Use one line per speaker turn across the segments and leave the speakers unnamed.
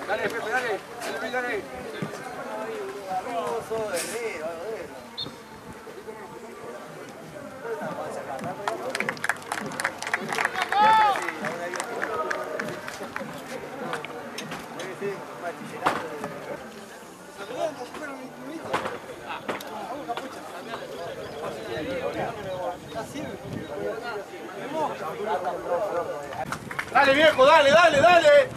Dale, Pepe, dale. Dale, dale. Dale, viejo, dale, dale, dale.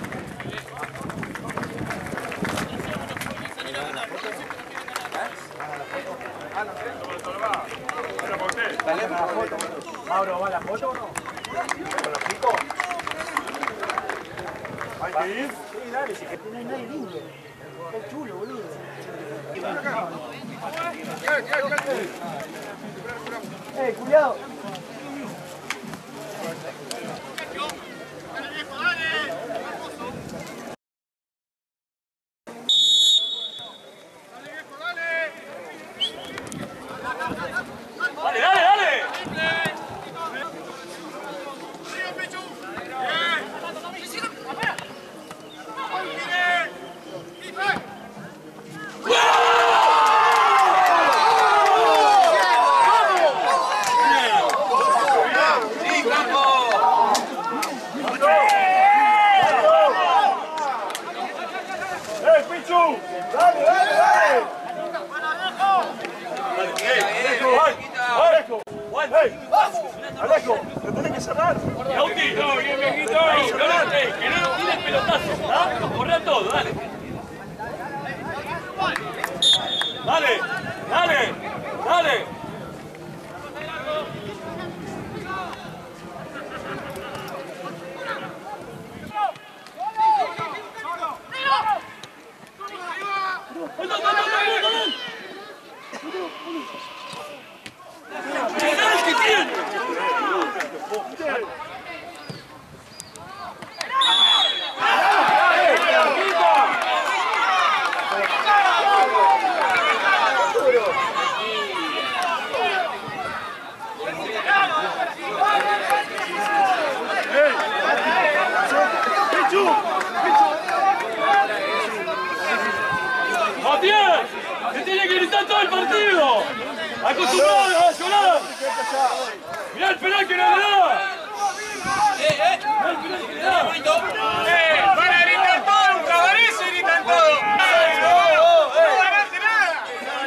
Dale la foto. Mauro, ¿va la foto o no? ¿Con los chicos? ¿Hay que ir? Sí, dale, si no hay nadie lindo. Está chulo, boludo. Cuidado. Alejo, lo tenés que cerrar.
Lauti, no, bien, viejito. Que no nos tires pelotazos, ¿ah? Nos corre todo, dale. Dale, dale, dale. ¡Matías! ¡Se tiene que gritar todo el partido! ¡Acostumbrado a llorar! ¡Mirá el penal que nos da! ¡Mirá el penal que le da!
¡Van a gritar todo! ¡Un cabaret y gritan todo! ¡No ganaste nada!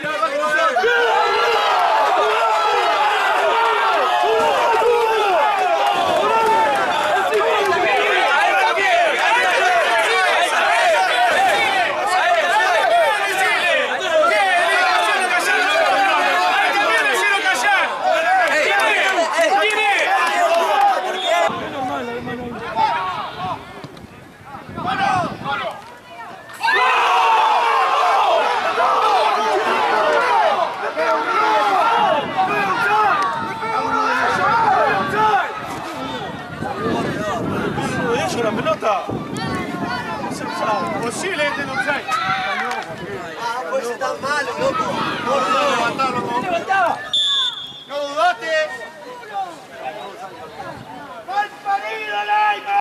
La pelota.
Posible que no trae.
Ah, pues está malo, loco.
No dudaste. ¡Mal parido, Laima!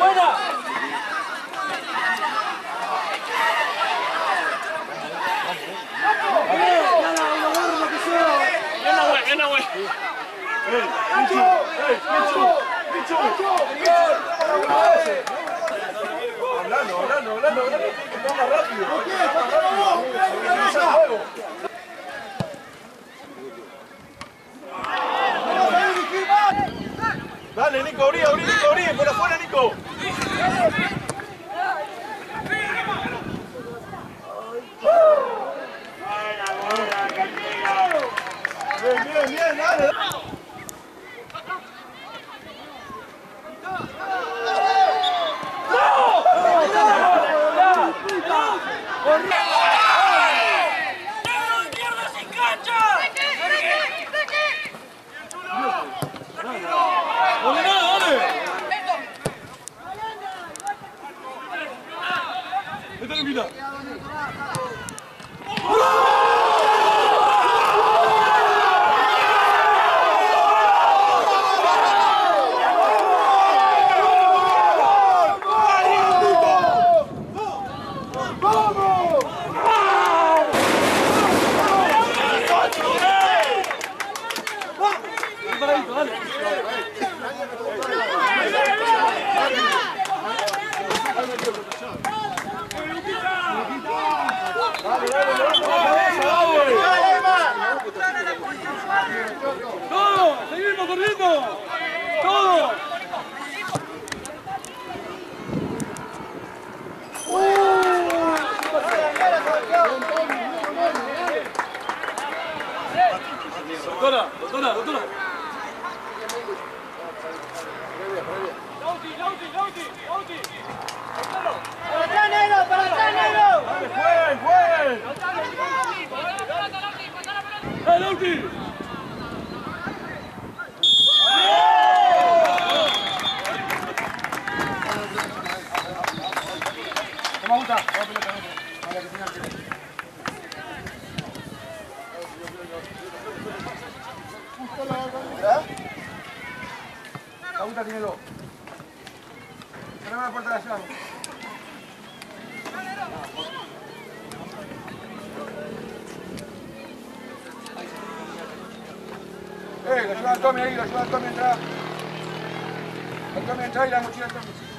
buena.
Viene, güey.
Hablando, tiene que estar más rápido. Dale, Nico, abrí, por afuera, Nico. Bien, dale.
¡Todo! ¡Seguimos corriendo! ¡Todo! Doctora.
¡Para atrás, negro!
¡Jueguen!
¡Lauti!
Toma junta, vamos pelota, para que tengan tiempo. La junta tiene dos. Cerrame la puerta de allá. Lo lleva al Tommy ahí, a entrar. El Tommy entra y la mochila al Tommy.